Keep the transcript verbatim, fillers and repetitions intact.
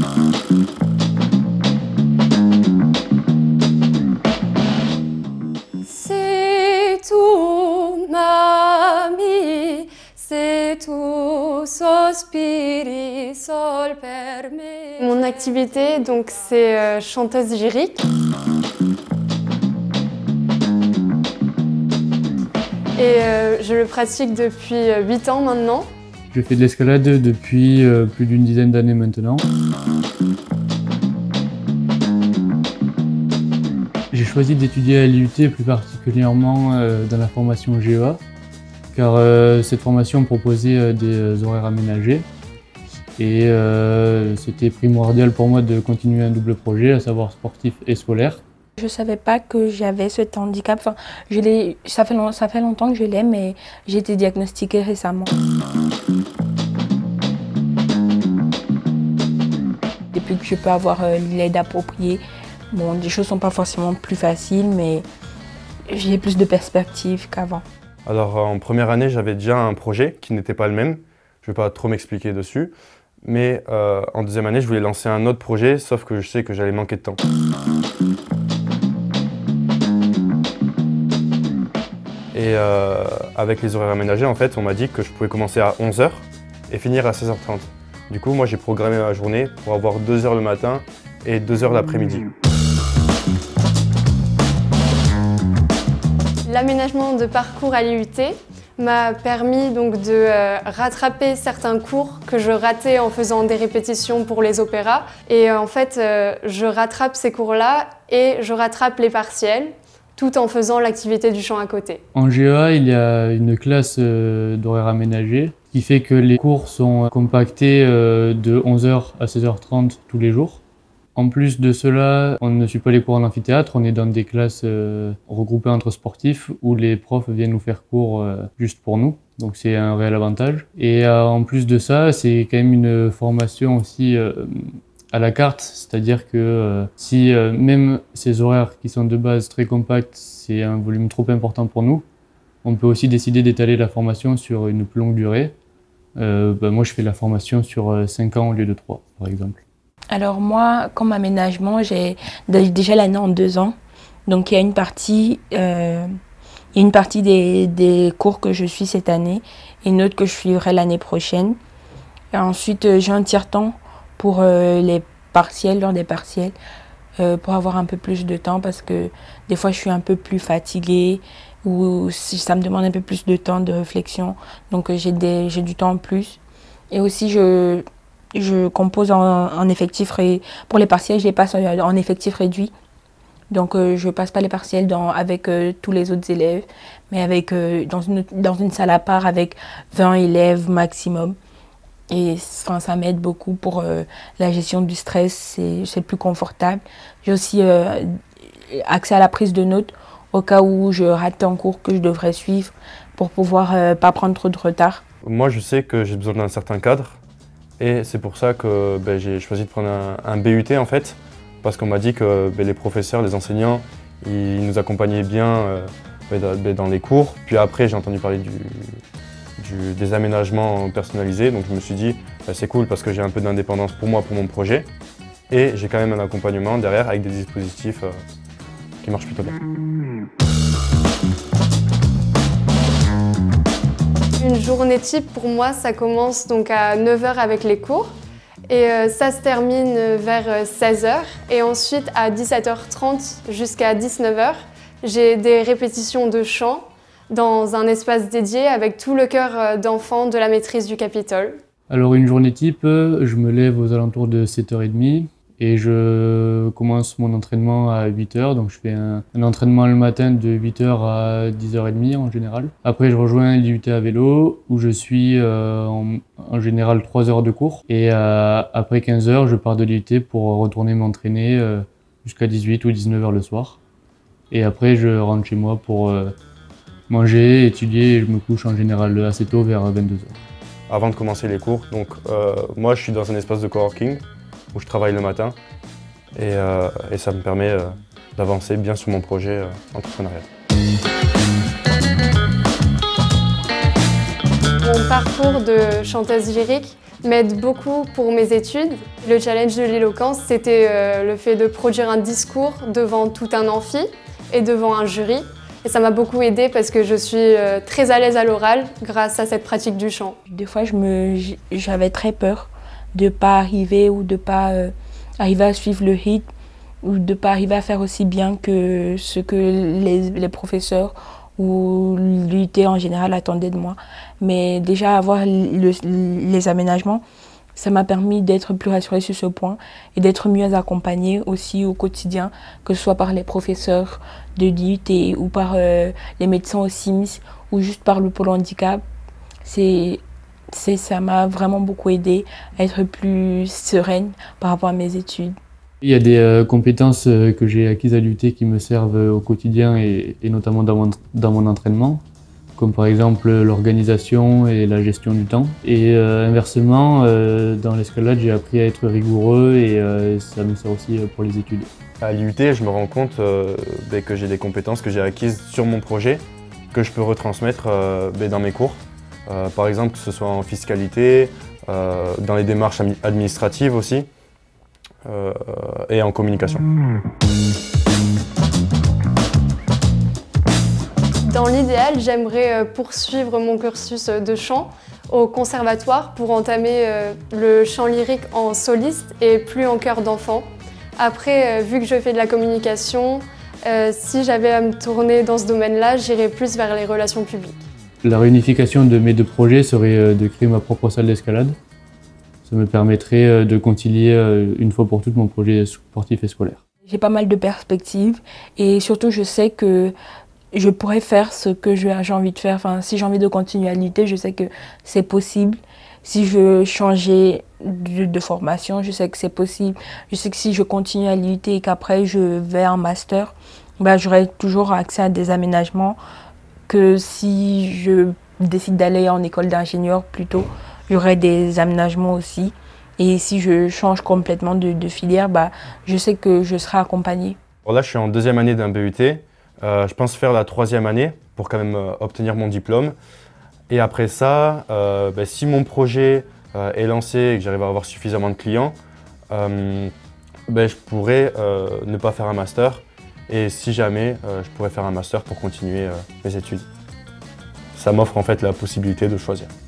C'est tout, mamie, c'est tout, sospiri, sol per me. Mon activité, donc, c'est euh, chanteuse lyrique. Et euh, je le pratique depuis huit ans maintenant. Je fais de l'escalade depuis euh, plus d'une dizaine d'années maintenant. J'ai choisi d'étudier à l'I U T, plus particulièrement euh, dans la formation G E A, car euh, cette formation proposait euh, des horaires aménagés. Et euh, c'était primordial pour moi de continuer un double projet, à savoir sportif et scolaire. Je ne savais pas que j'avais ce handicap. Enfin, je l'ai, ça fait, ça fait longtemps que je l'ai, mais j'ai été diagnostiquée récemment. Depuis que je peux avoir euh, l'aide appropriée, bon, les choses ne sont pas forcément plus faciles, mais j'ai plus de perspectives qu'avant. Alors en première année, j'avais déjà un projet qui n'était pas le même. Je ne vais pas trop m'expliquer dessus. Mais euh, en deuxième année, je voulais lancer un autre projet, sauf que je sais que j'allais manquer de temps. Et euh, avec les horaires aménagés, en fait, on m'a dit que je pouvais commencer à onze heures et finir à seize heures trente. Du coup, moi, j'ai programmé ma journée pour avoir deux heures le matin et deux heures l'après-midi. L'aménagement de parcours à l'I U T m'a permis donc de euh, rattraper certains cours que je ratais en faisant des répétitions pour les opéras. Et euh, en fait, euh, je rattrape ces cours-là et je rattrape les partiels, tout en faisant l'activité du chant à côté. En G E A, il y a une classe euh, d'horaire aménagé qui fait que les cours sont compactés euh, de onze heures à seize heures trente tous les jours. En plus de cela, on ne suit pas les cours en amphithéâtre, on est dans des classes euh, regroupées entre sportifs où les profs viennent nous faire cours euh, juste pour nous. Donc c'est un réel avantage. Et euh, en plus de ça, c'est quand même une formation aussi euh, à la carte, c'est-à-dire que euh, si euh, même ces horaires qui sont de base très compacts, c'est un volume trop important pour nous, on peut aussi décider d'étaler la formation sur une plus longue durée. Euh, bah, moi, je fais la formation sur cinq ans au lieu de trois, par exemple. Alors moi, comme aménagement, j'ai déjà l'année en deux ans. Donc il y a une partie, euh, il y a une partie des, des cours que je suis cette année et une autre que je suivrai l'année prochaine. Et ensuite, j'ai un tiers-temps pour euh, les partiels, lors des partiels, euh, pour avoir un peu plus de temps parce que des fois je suis un peu plus fatiguée ou si ça me demande un peu plus de temps de réflexion. Donc j'ai des, j'ai du temps en plus. Et aussi, je... Je compose en, en effectif réduit. Pour les partiels, je les passe en, en effectif réduit. Donc, euh, je ne passe pas les partiels dans, avec euh, tous les autres élèves, mais avec, euh, dans, une, dans une salle à part avec vingt élèves maximum. Et enfin, ça m'aide beaucoup pour euh, la gestion du stress, c'est plus confortable. J'ai aussi euh, accès à la prise de notes au cas où je rate un cours que je devrais suivre pour pouvoir ne euh, pas prendre trop de retard. Moi, je sais que j'ai besoin d'un certain cadre. Et c'est pour ça que ben, j'ai choisi de prendre un, un B U T en fait, parce qu'on m'a dit que ben, les professeurs, les enseignants, ils nous accompagnaient bien euh, ben, dans les cours. Puis après, j'ai entendu parler du, du, des aménagements personnalisés, donc je me suis dit ben, c'est cool parce que j'ai un peu d'indépendance pour moi, pour mon projet. Et j'ai quand même un accompagnement derrière avec des dispositifs euh, qui marchent plutôt bien. Une journée type, pour moi, ça commence donc à neuf heures avec les cours et euh, ça se termine vers seize heures. Et ensuite, à dix-sept heures trente jusqu'à dix-neuf heures, j'ai des répétitions de chant dans un espace dédié avec tout le chœur d'enfants de la maîtrise du Capitole. Alors une journée type, je me lève aux alentours de sept heures trente et je commence mon entraînement à huit heures. Donc je fais un, un entraînement le matin de huit heures à dix heures trente en général. Après je rejoins l'I U T à vélo où je suis euh, en, en général trois heures de cours. Et euh, après quinze heures, je pars de l'I U T pour retourner m'entraîner euh, jusqu'à dix-huit ou dix-neuf heures le soir. Et après je rentre chez moi pour euh, manger, étudier et je me couche en général assez tôt vers vingt-deux heures. Avant de commencer les cours, donc euh, moi je suis dans un espace de coworking où je travaille le matin et, euh, et ça me permet euh, d'avancer bien sur mon projet euh, entrepreneurial. Mon parcours de chanteuse lyrique, m'aide beaucoup pour mes études. Le challenge de l'éloquence, c'était euh, le fait de produire un discours devant tout un amphi et devant un jury. Et ça m'a beaucoup aidée parce que je suis euh, très à l'aise à l'oral grâce à cette pratique du chant. Des fois, je me, j'avais très peur de ne pas arriver ou de ne pas euh, arriver à suivre le rythme ou de ne pas arriver à faire aussi bien que ce que les, les professeurs ou l'U I T en général attendaient de moi. Mais déjà, avoir le, les aménagements, ça m'a permis d'être plus rassurée sur ce point et d'être mieux accompagnée aussi au quotidien, que ce soit par les professeurs de l'I U T ou par euh, les médecins au S I M S ou juste par le pôle handicap. C'est, c'est, ça m'a vraiment beaucoup aidée à être plus sereine par rapport à mes études. Il y a des euh, compétences euh, que j'ai acquises à l'U T qui me servent au quotidien et, et notamment dans mon, dans mon entraînement, comme par exemple l'organisation et la gestion du temps. Et euh, inversement, euh, dans l'escalade, j'ai appris à être rigoureux et euh, ça me sert aussi pour les études. À l'I U T, je me rends compte euh, bah, que j'ai des compétences que j'ai acquises sur mon projet, que je peux retransmettre euh, bah, dans mes cours. Euh, par exemple, que ce soit en fiscalité, euh, dans les démarches administratives aussi, euh, et en communication. Dans l'idéal, j'aimerais poursuivre mon cursus de chant au conservatoire pour entamer le chant lyrique en soliste et plus en chœur d'enfant. Après, vu que je fais de la communication, si j'avais à me tourner dans ce domaine-là, j'irais plus vers les relations publiques. La réunification de mes deux projets serait de créer ma propre salle d'escalade. Ça me permettrait de concilier une fois pour toutes mon projet sportif et scolaire. J'ai pas mal de perspectives et surtout je sais que je pourrais faire ce que j'ai envie de faire. Enfin, si j'ai envie de continuer à l'I U T, je sais que c'est possible. Si je changeais de, de formation, je sais que c'est possible. Je sais que si je continue à l'I U T et qu'après je vais en master, bah, j'aurai toujours accès à des aménagements que si je décide d'aller en école d'ingénieur plutôt, j'aurai des aménagements aussi. Et si je change complètement de, de filière, bah, je sais que je serai accompagnée. Alors là, je suis en deuxième année d'un B U T. Euh, je pense faire la troisième année pour quand même euh, obtenir mon diplôme. Et après ça, euh, ben, si mon projet euh, est lancé et que j'arrive à avoir suffisamment de clients, euh, ben, je pourrais euh, ne pas faire un master. Et si jamais, euh, je pourrais faire un master pour continuer euh, mes études. Ça m'offre en fait la possibilité de choisir.